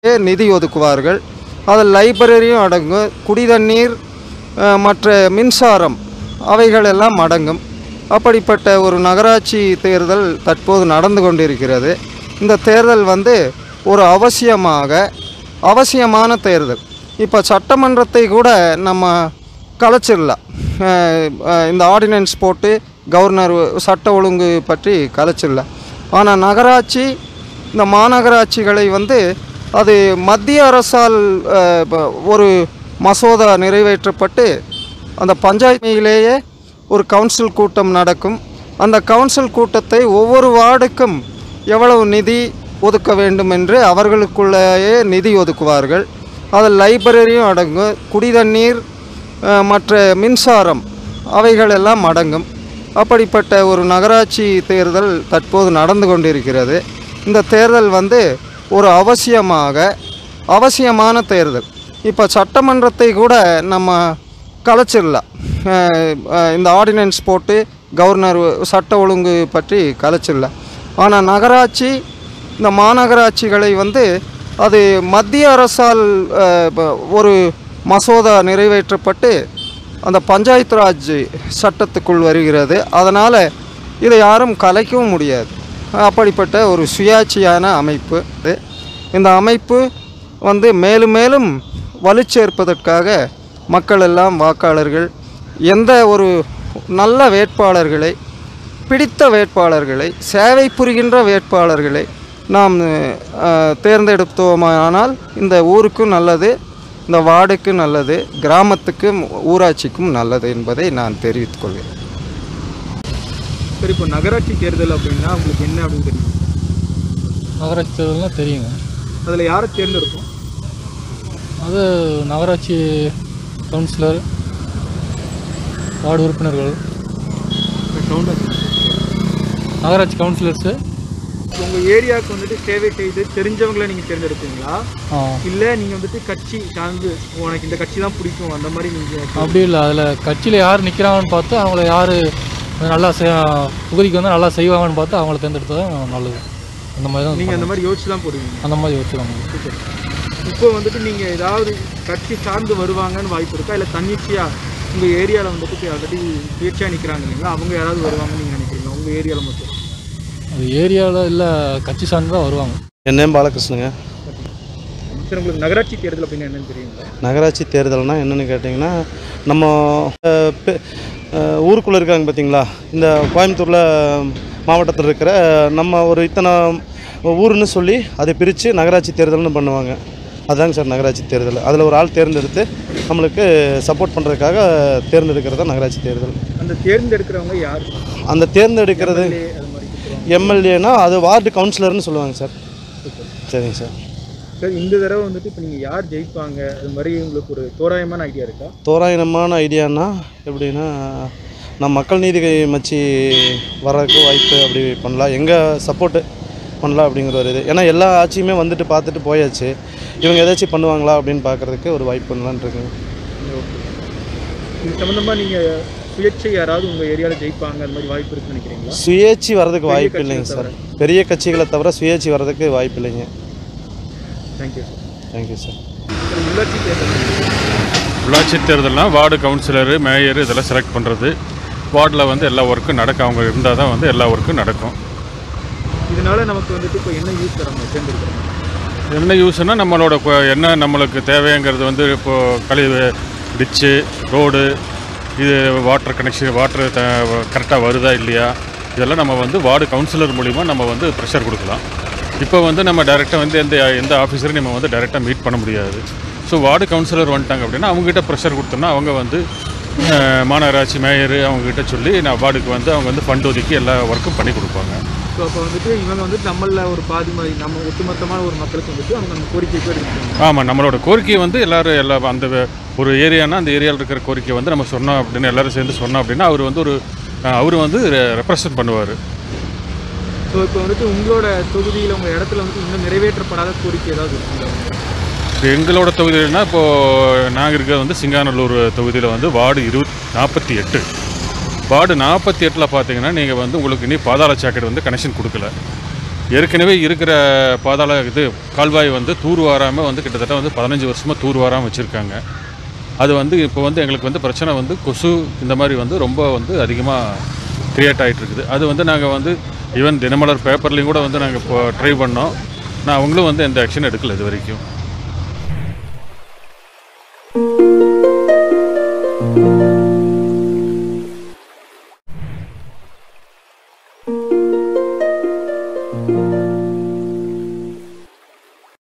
நிதி ஒதுக்குவார்கள். அதில் லைப்ரரியும் அடங்கும், குடிதண்ணீர் மற்ற மின்சாரம் அவைகளெல்லாம் அடங்கும். அப்படிப்பட்ட ஒரு நகராட்சி தேர்தல் தற்போது நடந்து கொண்டிருக்கிறது. இந்த தேர்தல் ஒரு அவசியமான தேர்தல். இப்போ சட்டமன்றத்தை கூட நம்ம கலைச்சிடலாம். இந்த ஆர்டினன்ஸ் போட்டு கவர்னர் சட்ட ஒழுங்கு பற்றி கலைச்சிடலாம். ஆனால் நகராட்சி, இந்த மாநகராட்சிகளை அது மத்திய அரசால் ஒரு மசோதா நிறைவேற்றப்பட்டு அந்த பஞ்சாயத்திலேயே ஒரு கவுன்சில் கூட்டம் நடக்கும். அந்த கவுன்சில் கூட்டத்தை ஒவ்வொரு வார்டுக்கும் எவ்வளவு நிதி ஒதுக்க வேண்டும் என்று அவர்களுக்குள்ளேயே நிதி ஒதுக்குவார்கள். அதில் லைப்ரரியும் அடங்கும், குடிதண்ணீர் மற்ற மின்சாரம் அவைகளெல்லாம் அடங்கும். அப்படிப்பட்ட ஒரு நகராட்சி தேர்தல் தற்போது நடந்து கொண்டிருக்கிறது. இந்த தேர்தல் ஒரு அவசியமான தேர்தல். இப்போ சட்டமன்றத்தை கூட நம்ம கலைச்சிடலாம். இந்த ஆர்டினன்ஸ் போட்டு கவர்னர் சட்ட ஒழுங்கு பற்றி கலைச்சிடலாம். ஆனால் நகராட்சி, இந்த மாநகராட்சிகளை அது மத்திய அரசால் ஒரு மசோதா நிறைவேற்றப்பட்டு அந்த பஞ்சாயத்து ராஜ் சட்டத்துக்குள் வருகிறது. அதனால் இதை யாரும் கலைக்கவும் முடியாது. அப்படிப்பட்ட ஒரு சுயாட்சியான அமைப்பு. இந்த அமைப்பு மேலும் மேலும் வலுச்சேர்ப்பதற்காக மக்கள் எல்லாம், வாக்காளர்கள் எந்த ஒரு நல்ல வேட்பாளர்களை, பிடித்த வேட்பாளர்களை, சேவை புரிகின்ற வேட்பாளர்களை நாம் தேர்ந்தெடுத்தோமானால் இந்த ஊருக்கும் நல்லது, இந்த வார்டுக்கு நல்லது, கிராமத்துக்கும் ஊராட்சிக்கும் நல்லது என்பதை நான் தெரிவித்துக் கொள்கிறேன். சரி, இப்போ நகராட்சி தேர்தல் அப்படின்னா உங்களுக்கு என்ன அப்படின்னு தெரியும்? நகராட்சி தேர்தல்னால் தெரியுங்க. அதில் யாரை தேர்ந்தெடுப்போம்? அது நகராட்சி கவுன்சிலர், வார்டு உறுப்பினர்கள், நகராட்சி கவுன்சிலர்ஸு. உங்கள் ஏரியாவுக்கு சேவை செய்து தெரிஞ்சவங்களை நீங்கள் தேர்ந்தெடுப்பீங்களா? இல்லை நீங்கள் கட்சி சார்ந்து உனக்கு இந்த கட்சி தான் பிடிக்கும் அந்த மாதிரி நீங்கள்? அப்படி இல்லை, அதில் கட்சியில் யார் நிற்கிறாங்கன்னு பார்த்து அவங்கள யார் நல்லா தொகுதிக்கு நல்லா செய்வாங்கன்னு பார்த்து அவங்கள தேர்ந்தெடுத்து தான் நல்லது. அந்த மாதிரி தான் நீங்கள் அந்த மாதிரி யோசிச்சு தான் போடுவீங்க? அந்த மாதிரி யோசிச்சு தான். இப்போ நீங்கள் ஏதாவது கட்சி சார்ந்து வருவாங்கன்னு வாய்ப்பு இருக்கா? இல்லை தன்னிச்சையாக உங்கள் ஏரியாவில் ஆல்ரெடி சுயேட்சையாக நிற்கிறாங்க இல்லைங்களா, அவங்க யாராவது வருவாங்கன்னு நீங்கள் நினைக்கிறீங்களா உங்கள் ஏரியாவில் மட்டும்? அது ஏரியாவில் இல்லை, கட்சி சார்ந்து தான் வருவாங்க. என் நேம் பாலகிருஷ்ணங்க. சரி, உங்களுக்கு நகராட்சி தேர்தல் அப்படின்னா என்னென்னு தெரியுங்களா? நகராட்சி தேர்தல்னால் என்னென்னு கேட்டிங்கன்னா, நம்ம ஊருக்குள்ளே இருக்காங்க பார்த்தீங்களா, இந்த கோயம்புத்தூரில் மாவட்டத்தில் இருக்கிற நம்ம ஒரு இத்தனை ஊருன்னு சொல்லி அதை பிரித்து நகராட்சி தேர்தல்னு பண்ணுவாங்க. அதுதாங்க சார் நகராட்சி தேர்தல். அதில் ஒரு ஆள் தேர்ந்தெடுத்து நம்மளுக்கு சப்போர்ட் பண்ணுறதுக்காக தேர்ந்தெடுக்கிறது தான் நகராட்சி தேர்தல். அந்த தேர்ந்தெடுக்கிறவங்க யார்? அந்த தேர்ந்தெடுக்கிறது எம்எல்ஏனா அது வார்டு கவுன்சிலர்னு சொல்லுவாங்க சார். சரிங்க சார். சார், இந்த தடவை இப்போ நீங்கள் யார் ஜெயிப்பாங்க அது மாதிரி உங்களுக்கு ஒரு தோராயமான ஐடியா இருக்கா? தோராயமான ஐடியானா எப்படின்னா, நம்ம மக்கள் நீதி மச்சி வர்றதுக்கு வாய்ப்பு அப்படி பண்ணலாம், எங்கள் சப்போர்ட்டு பண்ணலாம் அப்படிங்கிற ஒரு இது. ஏன்னா எல்லா ஆட்சியுமே பார்த்துட்டு போயாச்சு, இவங்க ஏதாச்சும் பண்ணுவாங்களா அப்படின்னு பார்க்குறதுக்கு ஒரு வாய்ப்பு பண்ணலான் இருக்குங்க. இது சம்மந்தமாக நீங்கள் சுயேட்சை யாராவது உங்கள் ஏரியாவில் ஜெயிப்பாங்க அந்த மாதிரி வாய்ப்பு இருக்குன்னு நினைக்கிறீங்களா? சுயேட்சை வர்றதுக்கு வாய்ப்பு இல்லைங்க சார். பெரிய கட்சிகளை தவிர சுயேட்சை வர்றதுக்கு வாய்ப்பு இல்லைங்க. Thank you sir. Thank you sir. உள்ளாட்சி தேர்தல்னால் வார்டு கவுன்சிலரு, மேயர் இதெல்லாம் செலக்ட் பண்ணுறது. வார்டில் எல்லா ஒர்க்கும் நடக்கும், அவங்க இருந்தால் தான் எல்லா ஒர்க்கும் நடக்கும். இதனால் நமக்கு இப்போ என்ன யூஸ் தராங்க தேர்ந்தெடுக்கிறோம்? என்ன யூஸ்னால் நம்மளோட என்ன நம்மளுக்கு தேவைங்கிறது இப்போது கழிவு, டிச்சு, ரோடு, இது வாட்டர் கனெக்ஷன், வாட்டர் கரெக்டாக வருதா இல்லையா, இதெல்லாம் நம்ம வார்டு கவுன்சிலர் மூலிமா நம்ம ப்ரெஷர் கொடுக்கலாம். இப்போ நம்ம டைரெக்டாக எந்த ஆஃபீஸரையும் நம்ம டைரெக்டாக மீட் பண்ண முடியாது. ஸோ வார்டு கவுன்சிலர் வந்துட்டாங்க அப்படின்னா அவங்ககிட்ட ப்ரெஷர் கொடுத்தோம்னா அவங்க மாநகராட்சி மேயர் அவங்ககிட்ட சொல்லி நான் வார்டுக்கு அவங்க ஃபண்ட் ஒதுக்கி எல்லா ஒர்க்கும் பண்ணி கொடுப்பாங்க. ஸோ அப்போ இவங்க நம்மளில் ஒரு பாதி மாதிரி நம்ம ஒட்டுமொத்தமான ஒரு மக்களுக்கு அவங்க நம்ம கோரிக்கை எடுத்துக்கணும். ஆமாம், நம்மளோட கோரிக்கையை எல்லோரும் எல்லா அந்த ஒரு ஏரியானா அந்த ஏரியாவில் இருக்கிற கோரிக்கையை நம்ம சொன்னோம் அப்படின்னு எல்லோரும் சேர்ந்து சொன்னோம் அப்படின்னா அவர் ரெப்ரசன்ட் பண்ணுவார். ஸோ இப்போ உங்களோட தொகுதியில் உங்கள் இடத்துல இன்னும் நிறைவேற்றப்படாத கோரிக்கை ஏதாவது இருக்குங்களா? எங்களோட தொகுதியில்னா இப்போது நாங்கள் இருக்கிறது சிங்காநல்லூர் தொகுதியில் வார்டு 48. வார்டு 48 பார்த்தீங்கன்னா நீங்கள் உங்களுக்கு இனி பாதாள சாக்கெட் கனெக்ஷன் கொடுக்கல. ஏற்கனவே இருக்கிற பாதாள இது கால்வாய் வந்து தூர் வாராமல் வந்து கிட்டத்தட்ட வந்து 15 வருஷமாக தூர் வாராமல் வச்சுருக்காங்க. அது வந்து இப்போ வந்து எங்களுக்கு வந்து பிரச்சனை வந்து கொசு இந்த மாதிரி வந்து ரொம்ப வந்து அதிகமாக க்ரியேட் ஆகிட்டு இருக்குது. அது வந்து நாங்கள் வந்து ஈவன் தினமலர் பேப்பர்லேயும் கூட வந்து நாங்கள் இப்போ ட்ரை பண்ணோம். நான் அவங்களும் வந்து எந்த ஆக்ஷன் எடுக்கல இது வரைக்கும்.